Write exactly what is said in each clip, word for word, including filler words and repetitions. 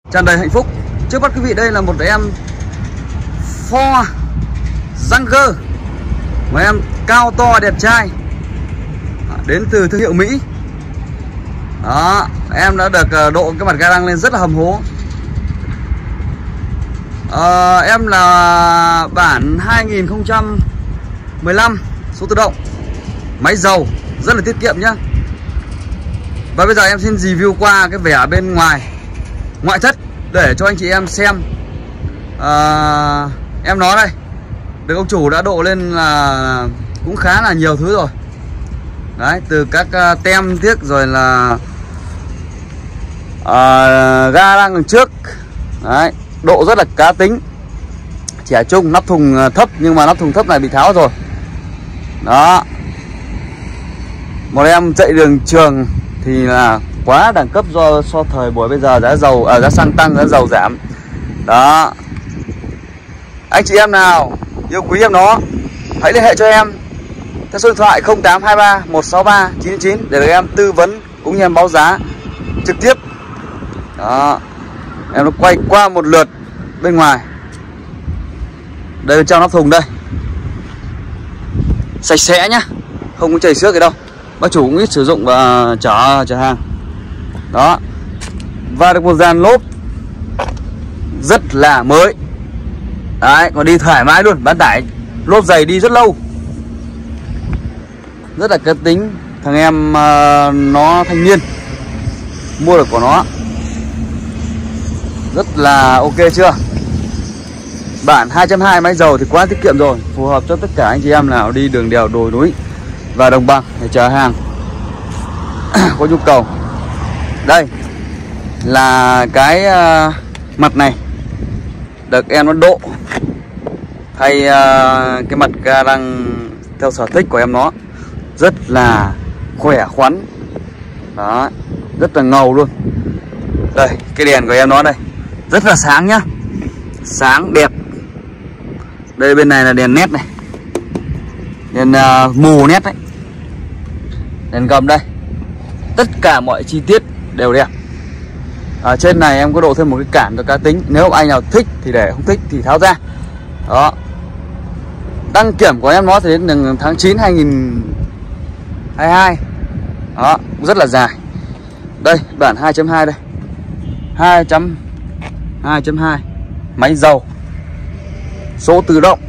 Tràn đầy hạnh phúc. Trước mắt quý vị đây là một em Ford Ranger, một em cao to đẹp trai đến từ thương hiệu Mỹ. Đó, em đã được độ cái mặt ga lăng lên rất là hầm hố. à, Em là bản hai nghìn không trăm mười lăm, số tự động, máy dầu, rất là tiết kiệm nhá. Và bây giờ em xin review qua cái vẻ bên ngoài, ngoại thất để cho anh chị em xem. à, Em nói đây, được ông chủ đã độ lên là cũng khá là nhiều thứ rồi. Đấy, từ các uh, tem tiếc rồi là uh, ga lăng đằng trước. Đấy, độ rất là cá tính. Trẻ trung, nắp thùng thấp, nhưng mà nắp thùng thấp này bị tháo rồi. Đó, một em chạy đường trường thì là quá đẳng cấp do so thời buổi bây giờ giá dầu, à, giá xăng tăng, giá dầu giảm. Đó, anh chị em nào yêu quý em nó, hãy liên hệ cho em theo số điện thoại không tám hai ba một sáu ba chín chín để được em tư vấn cũng như em báo giá trực tiếp. Đó, em nó quay qua một lượt bên ngoài. Đây, bên trong nắp thùng đây, sạch sẽ nhá, không có chảy xước gì đâu. Bác chủ cũng ít sử dụng và chở chở hàng. Đó, và được một dàn lốp rất là mới. Đấy, còn đi thoải mái luôn, bán tải lốp dày đi rất lâu, rất là cá tính. Thằng em uh, nó thanh niên mua được của nó, rất là ok chưa. Bản hai chấm hai máy dầu thì quá tiết kiệm rồi, phù hợp cho tất cả anh chị em nào đi đường đèo, đồi núi và đồng bằng để chở hàng có nhu cầu. Đây là cái uh, mặt này được em nó độ thay uh, cái mặt ga lăng theo sở thích của em nó, rất là khỏe khoắn. Đó, rất là ngầu luôn. Đây, cái đèn của em nó đây rất là sáng nhá, sáng đẹp. Đây, bên này là đèn nét này, đèn uh, mù nét đấy, đèn gầm đây, tất cả mọi chi tiết đều đẹp. Ở trên này em có độ thêm một cái cản cho cá tính, nếu anh nào thích thì để, không thích thì tháo ra. Đó, đăng kiểm của em nó thì đến tháng chín hai nghìn hai mươi hai. Đó, rất là dài. Đây, bản hai chấm hai đây, hai chấm hai máy dầu, số tự động.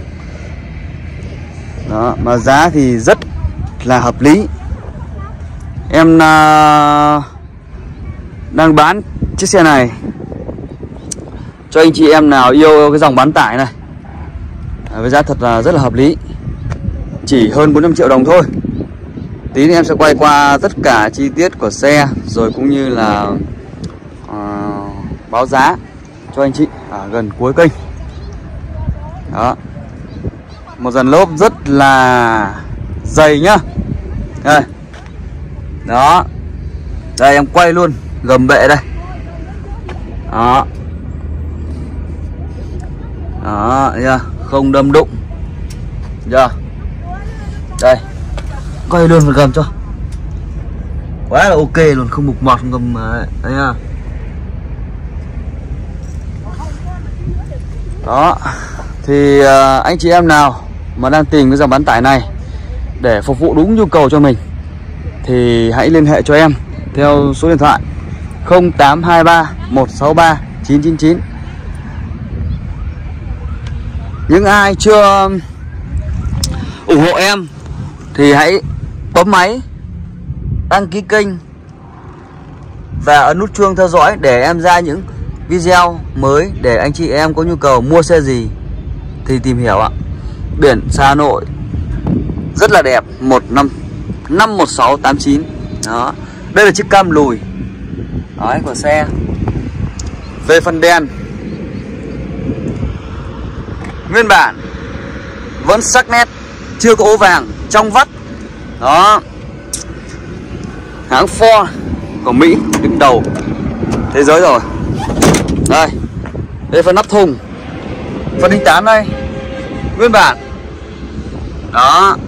Đó, mà giá thì rất là hợp lý. Em uh, đang bán chiếc xe này cho anh chị em nào yêu cái dòng bán tải này với giá thật là rất là hợp lý, chỉ hơn bốn trăm triệu đồng thôi. Tí nữa em sẽ quay qua tất cả chi tiết của xe rồi cũng như là uh, báo giá cho anh chị ở gần cuối kênh. Đó, một dàn lốp rất là dày nhá. Đây, đó, đây em quay luôn gầm bệ đây. Đó, đó, yeah, không đâm đụng. Yeah. Đây, quay luôn vào gầm cho quá là ok luôn, không mục mọt, không gầm đấy nha. Đó, thì uh, anh chị em nào mà đang tìm cái dòng bán tải này để phục vụ đúng nhu cầu cho mình thì hãy liên hệ cho em theo số điện thoại không tám hai ba một sáu ba chín chín chín. Những ai chưa ủng hộ em thì hãy bấm máy đăng ký kênh và ấn nút chuông theo dõi để em ra những video mới, để anh chị em có nhu cầu mua xe gì thì tìm hiểu ạ. Biển Hà Nội rất là đẹp, một năm năm một sáu tám chín. Đó, đây là chiếc cam lùi đấy của xe. Về phần đèn, nguyên bản vẫn sắc nét, chưa có ố vàng, trong vắt. Đó, hãng Ford của Mỹ đứng đầu thế giới rồi. Đây, đây phần nắp thùng, phần đinh tán đây, nguyên bản. Đó,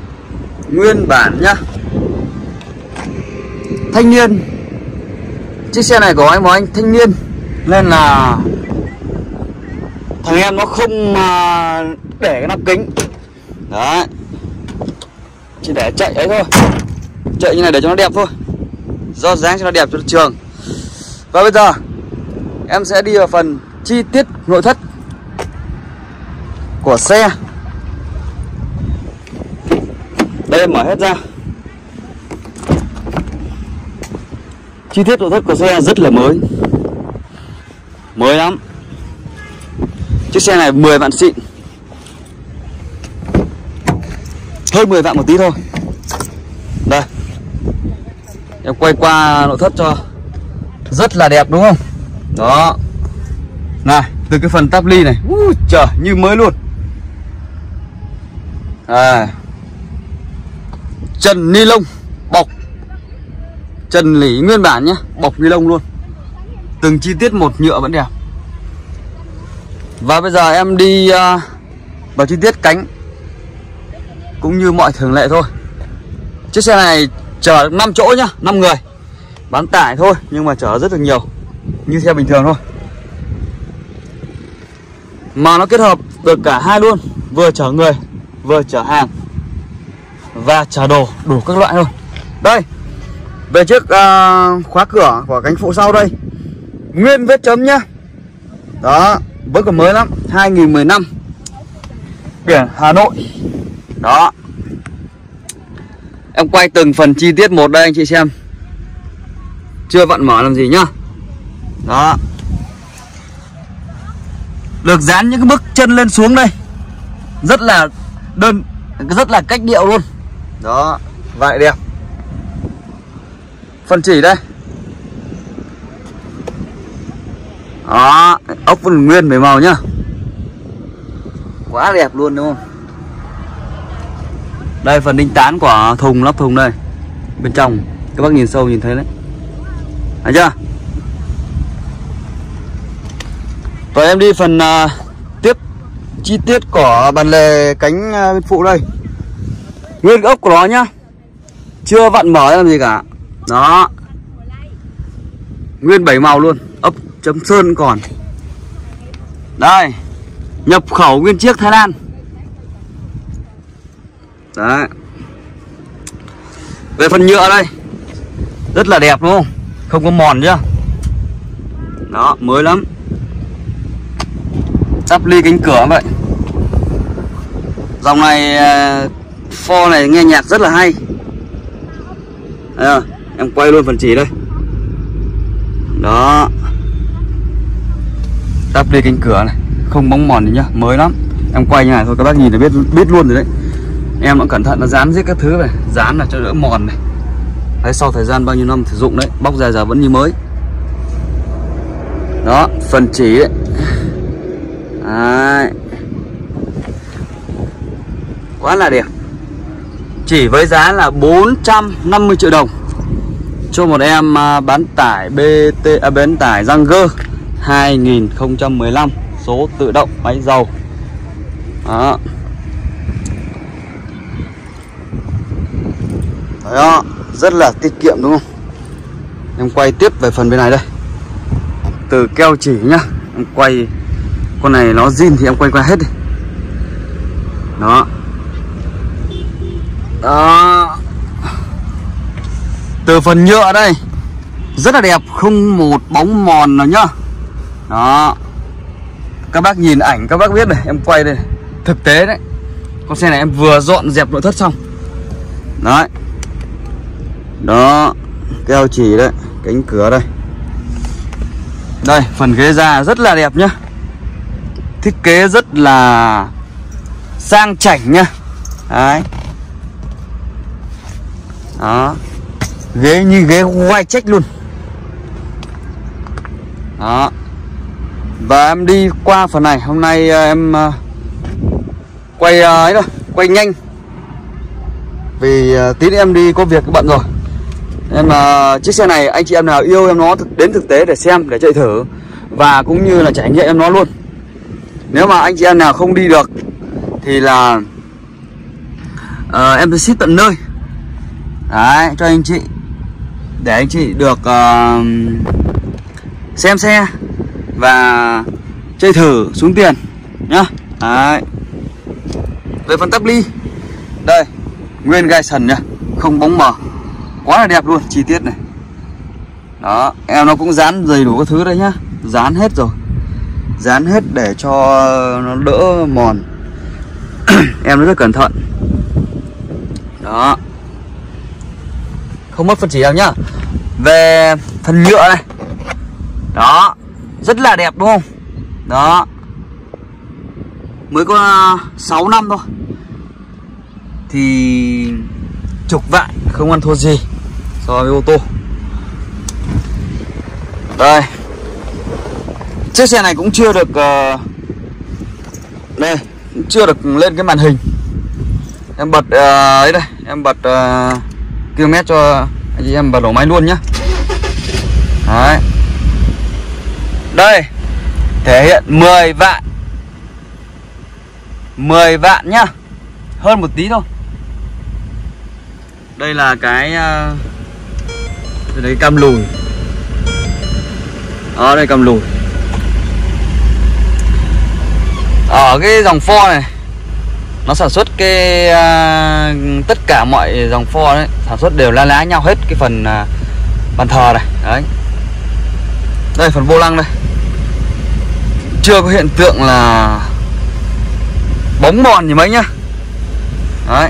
nguyên bản nhá. Thanh niên Chiếc xe này của anh một anh thanh niên nên là thằng em nó không để cái nắp kính. Đấy, chỉ để chạy ấy thôi, chạy như này để cho nó đẹp thôi, do dáng cho nó đẹp cho nó trường. Và bây giờ em sẽ đi vào phần chi tiết nội thất của xe. Đây em mở hết ra. Chi tiết nội thất của xe rất là mới, mới lắm. Chiếc xe này mười vạn xịn, hơn mười vạn một tí thôi. Đây, em quay qua nội thất cho rất là đẹp đúng không? Đó, này, từ cái phần táp ly này, uh, trời, như mới luôn. À, trần ni lông bọc, trần lỉ nguyên bản nhé, bọc ni lông luôn, từng chi tiết một nhựa vẫn đẹp. Và bây giờ em đi uh, vào chi tiết cánh cũng như mọi thường lệ thôi. Chiếc xe này chở được năm chỗ nhá, năm người, bán tải thôi nhưng mà chở rất là nhiều, như xe bình thường thôi. Mà nó kết hợp được cả hai luôn, vừa chở người, vừa chở hàng và chở đồ, đủ các loại thôi. Đây, về chiếc uh, khóa cửa của cánh phụ sau đây, nguyên vết chấm nhá. Đó, vẫn còn mới lắm, hai nghìn mười lăm, biển Hà Nội. Đó, em quay từng phần chi tiết một đây anh chị xem, chưa vặn mở làm gì nhá. Đó, được dán những cái bước chân lên xuống đây, rất là đơn, rất là cách điệu luôn. Đó, vậy đẹp. Phần chỉ đây. Đó, ốc vẫn nguyên bảy màu nhá, quá đẹp luôn đúng không? Đây phần đinh tán của thùng, lắp thùng đây, bên trong các bác nhìn sâu nhìn thấy đấy, thấy chưa? Rồi em đi phần uh, tiếp chi tiết của bàn lề cánh uh, bên phụ đây, nguyên ốc của nó nhá, chưa vặn mở làm gì cả. Đó, nguyên bảy màu luôn, ốc chấm sơn còn. Đây, nhập khẩu nguyên chiếc Thái Lan. Đấy, về phần nhựa đây rất là đẹp đúng không, không có mòn nhá. Đó, mới lắm. Táp ly cánh cửa vậy. Dòng này Ford này nghe nhạc rất là hay. Đây, em quay luôn phần chỉ đây. Đó, táp ly cánh cửa này, không bóng mòn gì nhá, mới lắm. Em quay như này thôi các bác nhìn là biết biết luôn rồi đấy. Em cũng cẩn thận nó dán giết các thứ này, dán là cho đỡ mòn này. Đấy, sau thời gian bao nhiêu năm sử dụng đấy, bóc ra giờ vẫn như mới. Đó, phần chỉ đấy. Đấy, quá là đẹp. Chỉ với giá là bốn trăm năm mươi triệu đồng cho một em bán tải bê tê, à, bán tải Ranger hai nghìn không trăm mười lăm, số tự động, máy dầu. Đó, đó, rất là tiết kiệm đúng không? Em quay tiếp về phần bên này đây, từ keo chỉ nhá. Em quay con này nó zin thì em quay qua hết đi. Đó, đó, từ phần nhựa đây rất là đẹp, không một bóng mòn nào nhá. Đó, các bác nhìn ảnh các bác biết này, em quay đây, thực tế đấy. Con xe này em vừa dọn dẹp nội thất xong. Đấy, đó, keo chỉ đấy, cánh cửa đây. Đây, phần ghế da rất là đẹp nhá, thiết kế rất là sang chảnh nhá. Đấy, đó, ghế như ghế white check luôn. Đó, và em đi qua phần này. Hôm nay em quay ấy thôi, quay nhanh vì tí nữa em đi có việc bận rồi. Nên mà chiếc xe này anh chị em nào yêu em nó thực, đến thực tế để xem, để chạy thử và cũng như là trải nghiệm em nó luôn. Nếu mà anh chị em nào không đi được thì là uh, em sẽ ship tận nơi. Đấy, cho anh chị để anh chị được uh, xem xe và chơi thử xuống tiền nhá. Đấy. Về phần tắp ly, đây nguyên gai sần nhá, không bóng mờ, quá là đẹp luôn, chi tiết này. Đó, em nó cũng dán đầy đủ các thứ đây nhá, dán hết rồi, dán hết để cho nó đỡ mòn. Em nó rất cẩn thận. Đó, không mất phần chỉ đâu nhá. Về phần nhựa này, đó, rất là đẹp đúng không? Đó, mới có sáu năm thôi thì chục vạn không ăn thua gì so với ô tô. Đây, chiếc xe này cũng chưa được uh, đây, cũng chưa được lên cái màn hình. Em bật uh, ấy đây, em bật uh, km cho anh chị em bật nổ máy luôn nhá. Đấy. Đây, thể hiện mười vạn, mười vạn nhá, hơn một tí thôi. Đây là cái uh, đây cam lùi. Đó, đây cam lùi. Ở cái dòng Ford này, nó sản xuất cái uh, tất cả mọi dòng Ford đấy sản xuất đều la lá nhau hết cái phần uh, bàn thờ này. Đấy. Đây phần vô lăng đây, chưa có hiện tượng là bóng mòn gì mấy nhá. Đấy.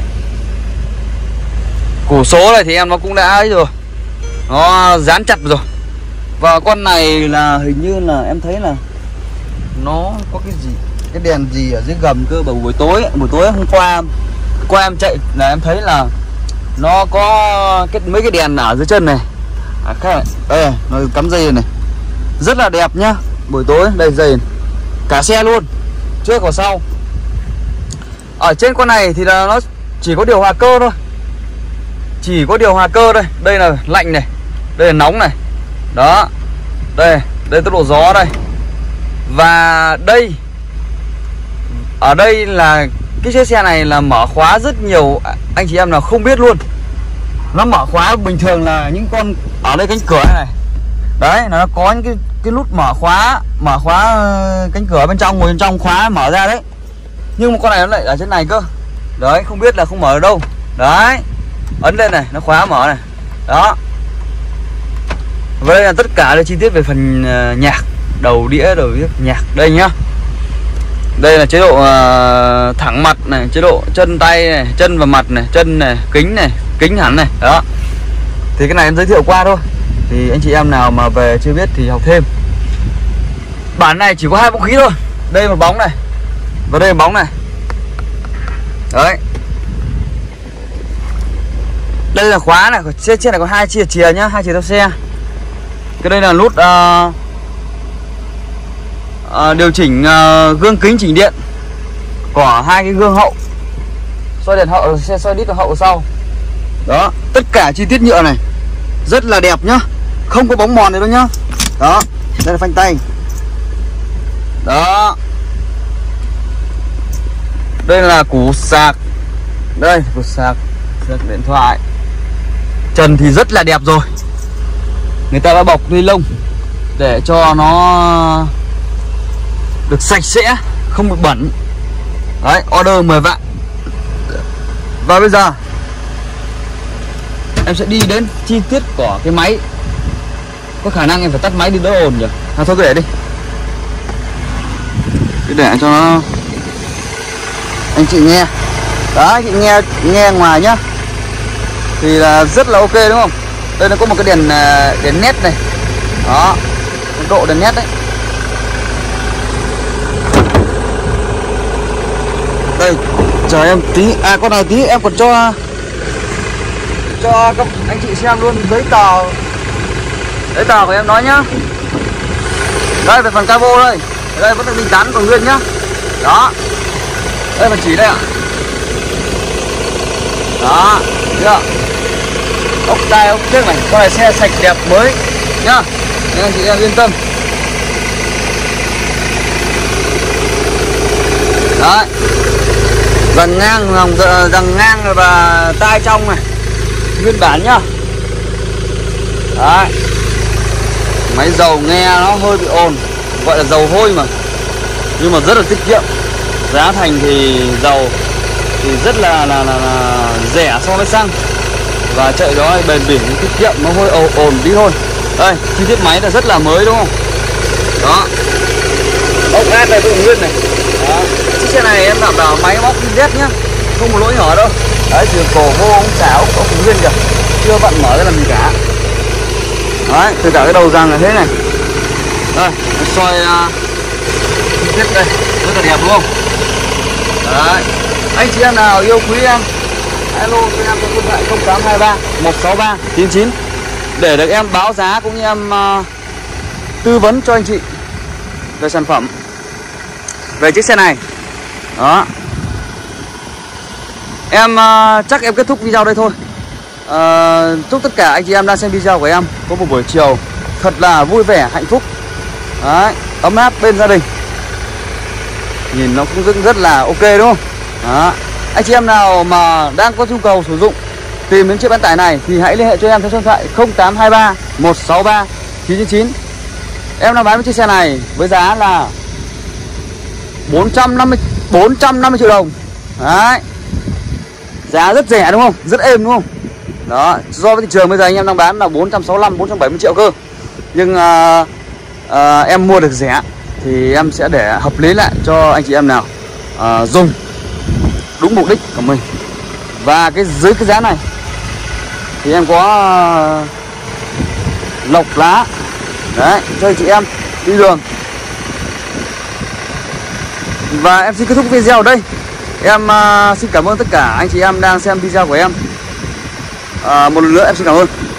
Củ số này thì em nó cũng đã ấy rồi, nó dán chặt rồi. Và con này là hình như là em thấy là nó có cái gì, cái đèn gì ở dưới gầm cơ. Bởi buổi tối buổi tối hôm qua qua em chạy là em thấy là nó có cái mấy cái đèn ở dưới chân này. À, khác này. Đây, nó cắm dây này, rất là đẹp nhá. Buổi tối đây dây cả xe luôn, trước và sau. Ở trên con này thì là nó chỉ có điều hòa cơ thôi, chỉ có điều hòa cơ đây. Đây là lạnh này, đây là nóng này. Đó, đây, đây tốc độ gió đây. Và đây, ở đây là cái chiếc xe này là mở khóa rất nhiều anh chị em nào không biết luôn. Nó mở khóa bình thường là những con ở đây cánh cửa này, đấy, nó có những cái cái nút mở khóa, mở khóa cánh cửa bên trong, ngồi bên trong khóa mở ra đấy. Nhưng mà con này nó lại ở trên này cơ. Đấy, không biết là không mở ở đâu. Đấy, ấn lên này, nó khóa mở này. Đó. Và đây là tất cả là chi tiết về phần uh, nhạc, đầu đĩa, đầu đĩa nhạc đây nhá. Đây là chế độ uh, thẳng mặt này, chế độ chân tay này, chân và mặt này, chân này, kính này, kính hẳn này. Đó. Thì cái này em giới thiệu qua thôi. Thì anh chị em nào mà về chưa biết thì học thêm. Bản này chỉ có hai bóng khí thôi. Đây một bóng này, và đây một bóng này. Đấy. Đây là khóa này, trên trên này có hai chìa chìa nhá, hai chìa theo xe. Cái đây là nút uh, uh, điều chỉnh uh, gương kính chỉnh điện, có hai cái gương hậu, xoay đèn hậu, xe xoay đít hậu sau. Đó, tất cả chi tiết nhựa này rất là đẹp nhá, không có bóng mòn này đâu nhá. Đó, đây là phanh tay. Đó, đây là củ sạc, đây củ sạc, sạc điện thoại. Trần thì rất là đẹp rồi, người ta đã bọc ni lông để cho nó được sạch sẽ, không bị bẩn. Đấy, order mười vạn. Và bây giờ em sẽ đi đến chi tiết của cái máy. Có khả năng em phải tắt máy đi đỡ ồn nhỉ. À, thôi cứ để đi, cứ để cho nó anh chị nghe. Đó, anh chị nghe nghe ngoài nhá, thì là rất là ok đúng không? Đây nó có một cái đèn đèn nét này. Đó, độ đèn nét đấy. Đây, chờ em tí. À, con này tí em còn cho cho các anh chị xem luôn giấy tờ giấy tờ của em nói nhá. Đây về phần cabo đây, ở đây vẫn được đinh dán còn nguyên nhá. Đó, đây phần chỉ đây ạ. Đó, chưa? Ốc tai ốc trước này, con này xe sạch đẹp mới nhá, nên anh chị em yên tâm. Đấy, dàn ngang, lòng dàn ngang và tai trong này nguyên bản nhá. Đấy. Máy dầu nghe nó hơi bị ồn, gọi là dầu hôi mà, nhưng mà rất là tiết kiệm. Giá thành thì dầu thì rất là là, là, là rẻ so với xăng, và chạy đó bền bỉ, tiết kiệm, nó hơi ồn, ồn tí thôi. Đây, chi tiết máy là rất là mới đúng không? Đó, ốc át này cũng nguyên này. Đó. Chiếc xe này em đảm bảo máy móc Z nhá, không một lỗi nhỏ đâu. Đấy, từ cổ vô ống xả ốc ốc nguyên kìa, chưa bận mở ra làm gì cả. Đấy, từ cả cái đầu răng là thế này. Đây, soi uh, chi tiết đây, rất là đẹp đúng không? Đấy, anh chị em nào yêu quý em, alo cho em số điện thoại không tám hai ba một sáu ba chín chín để được em báo giá cũng như em uh, tư vấn cho anh chị về sản phẩm, về chiếc xe này. Đó, em uh, chắc em kết thúc video đây thôi. uh, Chúc tất cả anh chị em đang xem video của em có một buổi chiều thật là vui vẻ, hạnh phúc. Đấy, ấm áp bên gia đình. Nhìn nó cũng rất, rất là ok đúng không? Đó. Anh chị em nào mà đang có nhu cầu sử dụng, tìm đến chiếc bán tải này thì hãy liên hệ cho em theo số điện thoại không tám hai ba một sáu ba chín chín chín. Em đang bán với chiếc xe này với giá là bốn trăm năm mươi triệu đồng. Đấy, giá rất rẻ đúng không? Rất êm đúng không? Đó, so với thị trường bây giờ anh em đang bán là bốn trăm sáu mươi lăm, bốn trăm bảy mươi triệu cơ. Nhưng uh, uh, em mua được rẻ thì em sẽ để hợp lý lại cho anh chị em nào uh, dùng đúng mục đích của mình. Và cái dưới cái giá này thì em có uh, lọc lá đấy cho anh chị em đi đường. Và em xin kết thúc video ở đây. Em uh, xin cảm ơn tất cả anh chị em đang xem video của em. uh, Một lần nữa em xin cảm ơn.